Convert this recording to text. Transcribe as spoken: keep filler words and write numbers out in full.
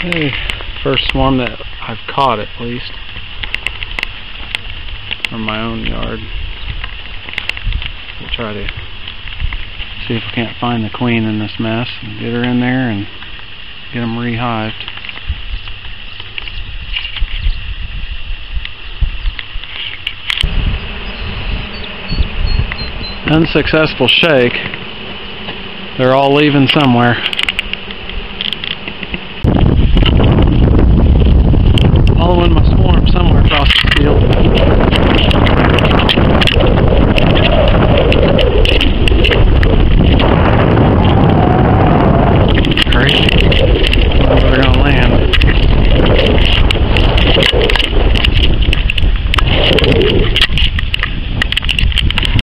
Okay, first swarm that I've caught at least from my own yard. We'll try to see if we can't find the queen in this mess and get her in there and get them rehived. Unsuccessful shake. They're all leaving somewhere.